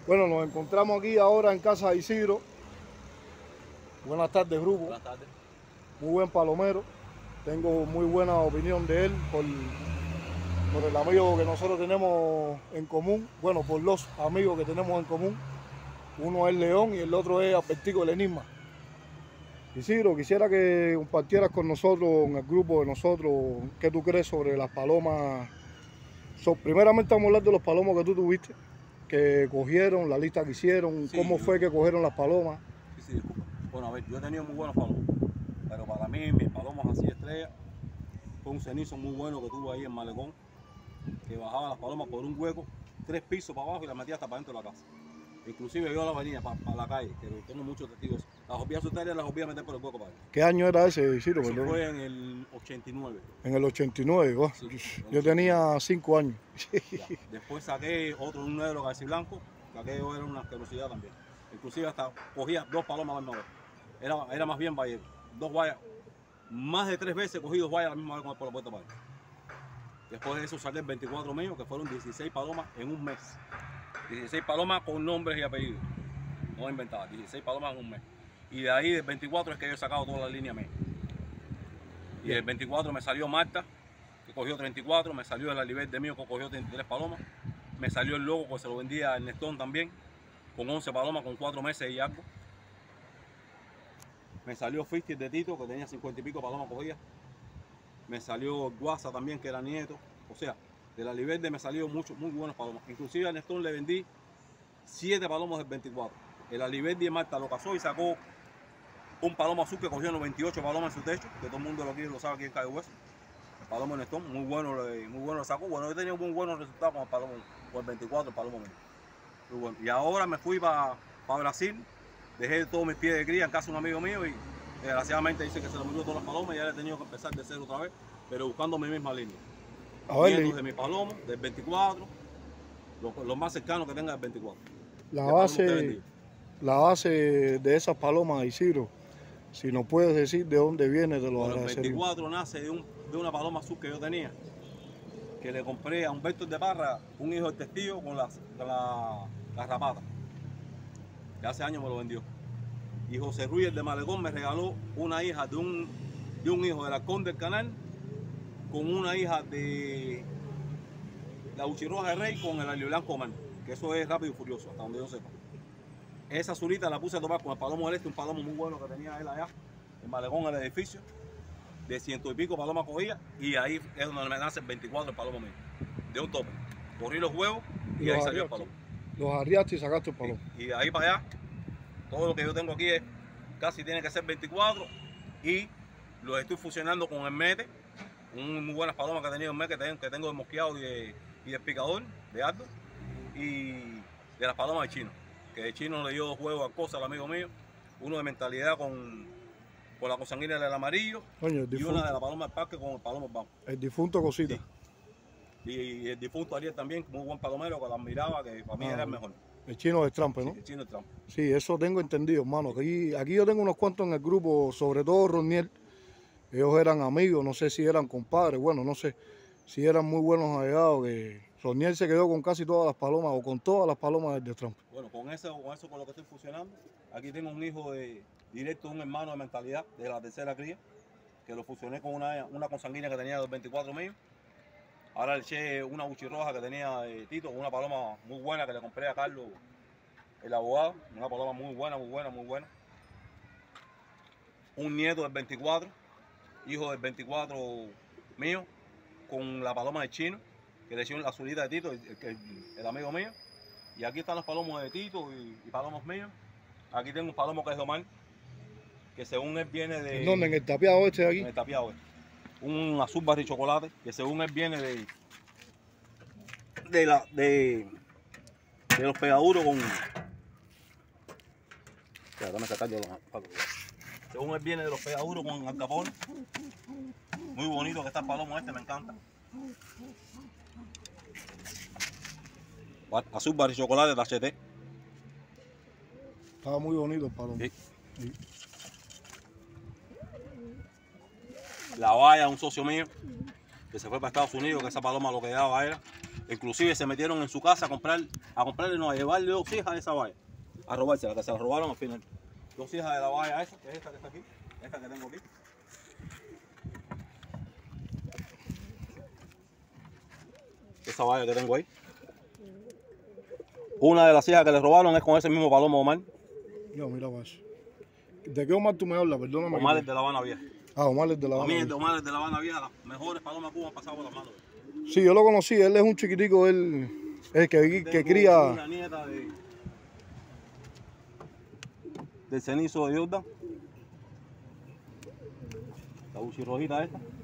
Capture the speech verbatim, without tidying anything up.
Bueno, nos encontramos aquí ahora en casa de Isidro. Buenas tardes, grupo. Buenas tardes. Muy buen palomero. Tengo muy buena opinión de él por, por el amigo que nosotros tenemos en común. Bueno, por los amigos que tenemos en común. Uno es León y el otro es Albertico el Enigma. Isidro, quisiera que compartieras con nosotros, en el grupo de nosotros, qué tú crees sobre las palomas. So, primeramente vamos a hablar de los palomos que tú tuviste, que cogieron, la lista que hicieron, Sí, cómo yo- fue que cogieron las palomas. Sí, sí, disculpa. Bueno, a ver, yo he tenido muy buenos palomos, pero para mí, mis palomos así estrella, fue un cenizo muy bueno que tuve ahí en Malecón, que bajaba las palomas por un hueco, tres pisos para abajo y las metía hasta para dentro de la casa. Inclusive yo las venía para, para la calle, que tengo muchos testigos. Las volvía a soltar y las volvía a meter por el hueco para adentro. ¿Qué año era ese, Isidro? Eso Perdón. fue en el ochenta y nueve. En el ochenta y nueve. Oh, Sí, yo tenía cinco años. Ya. Después saqué otro, un negro cabeciblanco, que aquello era una asquerosidad también. Inclusive hasta cogía dos palomas a la misma vez. Era, era más bien bayero. Dos guayas. Más de tres veces cogí dos guayas a la misma vez con el por la puerta para adentro. Después de eso saqué el veinticuatro mío, que fueron dieciséis palomas en un mes. dieciséis palomas con nombres y apellidos. No inventadas, dieciséis palomas en un mes. Y de ahí del veinticuatro es que yo he sacado toda la línea mía. Y del veinticuatro me salió Marta, que cogió treinta y cuatro, me salió el Alibert de mío, que cogió treinta y tres palomas. Me salió el logo, que se lo vendía a Ernestón también, con once palomas, con cuatro meses y algo. Me salió Fisty de Tito, que tenía cincuenta y pico palomas cogidas. Me salió Guasa también, que era nieto. O sea, de la Liberde me salió muchos, muy buenos palomas. Inclusive a Ernestón le vendí siete palomas del veinticuatro. El Aliberde de Marta lo casó y sacó un palomo azul que cogió noventa y ocho palomas en su techo, que todo el mundo lo quiere, lo sabe aquí en Cayo Hueso. El palomo Ernestón, muy bueno, muy bueno lo sacó. Bueno, yo he tenido muy buenos resultados con el palomo, con el veinticuatro, el palomo mío. Muy bueno. Y ahora me fui para pa Brasil, dejé todos mis pies de cría en casa de un amigo mío y desgraciadamente dice que se le murió todas las palomas y ya le he tenido que empezar de cero otra vez, pero buscando mi misma línea. A ver, Nietos le- de mi palomo, del veinticuatro, los lo más cercanos que tenga del veinticuatro. la De palomo que he base, vendido. la base de esas palomas, Isidro, si nos puedes decir de dónde viene, te lo Bueno, el agradecería. veinticuatro nace de, un, de una paloma azul que yo tenía, que le compré a Humberto de Parra, un hijo del testigo, con las con la, la rapata, que hace años me lo vendió. Y José Ruiz, el de Malecón, me regaló una hija de un, de un hijo del halcón del canal, con una hija de la Uchirroja de Rey con el alio blanco man, que eso es rápido y furioso, hasta donde yo sepa. Esa azulita la puse a tomar con el palomo del este, un palomo muy bueno que tenía él allá, en Malecón, en el edificio, de ciento y pico palomas cogía, y ahí es donde me nace el veinticuatro el palomo mío, de un tope. Corrí los huevos y, Y ahí los salió el arriaste, palomo. los arriaste y sacaste el paloma. Y, y de ahí para allá, todo lo que yo tengo aquí es, casi tiene que ser veinticuatro, y los estoy fusionando con el mete, un, muy buenas palomas que he tenido en mete, que tengo, que tengo de mosqueado y de, y de picador, de alto, y de las palomas de chino, que de chino le dio dos huevos a Cosa, al amigo mío, uno de mentalidad con, con la consanguínea del amarillo, Coño, el y una difunto, de la paloma del parque con el palomo del banco. el difunto Cosita. Sí. Y el difunto Ariel también, muy buen palomero, que la admiraba, que para mí Ah, era el mejor. el chino de trampa, ¿no? Sí, el chino el trampo. Sí, eso tengo entendido, hermano. Aquí, aquí yo tengo unos cuantos en el grupo, sobre todo Roniel. Ellos eran amigos, no sé si eran compadres, bueno, no sé si eran muy buenos allegados. Que Roniel se quedó con casi todas las palomas o con todas las palomas del de Trump. Bueno, con eso, con eso con lo que estoy fusionando, aquí tengo un hijo de, directo, un hermano de mentalidad de la tercera cría, que lo fusioné con una, una consanguínea que tenía de los veinticuatro míos. Ahora le eché una buchirroja que tenía de Tito, una paloma muy buena que le compré a Carlos, el abogado, una paloma muy buena, muy buena, muy buena. Un nieto del veinticuatro, hijo del veinticuatro mío, con la paloma de chino, que le eché la azulita de Tito, el, el, el amigo mío. Y aquí están los palomos de Tito y, y palomos míos. Aquí tengo un palomo que es de Omar, que según él viene de... ¿En dónde? ¿En el tapiado este de aquí? En el tapiado este. Un azul barri chocolate, que según él viene de... De, la, de, de los pegaduros con... Espera, dame sacar de los... Según él viene de los pegaduros con alcapón. Muy bonito que está el palomo este, me encanta. Azul barri chocolate de H T. Estaba muy bonito el palomo. Sí. Sí. La Valla, un socio mío, que se fue para Estados Unidos, que esa paloma lo que daba era Inclusive se metieron en su casa a comprar, a comprarle, no, a llevarle dos hijas de esa valla. A robarse, la que se la robaron al final. Dos hijas de la valla esa, que es esta que está aquí, esta que tengo aquí. Esa valla que tengo ahí. Una de las hijas que le robaron es con ese mismo palomo Omar. Yo, mira para eso. ¿De qué Omar tú me hablas? Perdóname. Omar es de La Habana Vieja. Ah, Omar es de La A Habana. mí es de Omar es de La Habana Vieja, las mejores palomas que han pasado por las manos. Sí, yo lo conocí, él es un chiquitico, él es que, que Tengo cría. una nieta de, del cenizo de Jordan. La buchirrojita esta.